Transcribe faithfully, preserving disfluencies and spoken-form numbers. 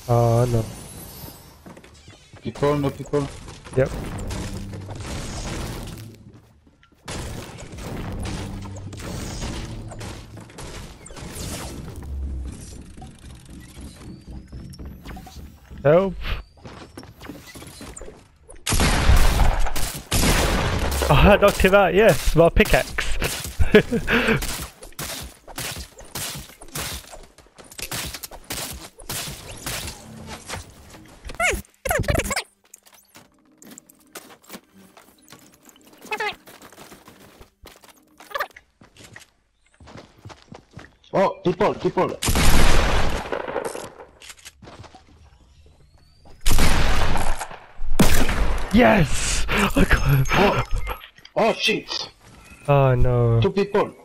Oh no. People, no people. Yep. Help. Oh, I knocked him out, yes, my pickaxe. Oh, people, people. Yes! I got him. Oh, oh shit. Oh no. Two people.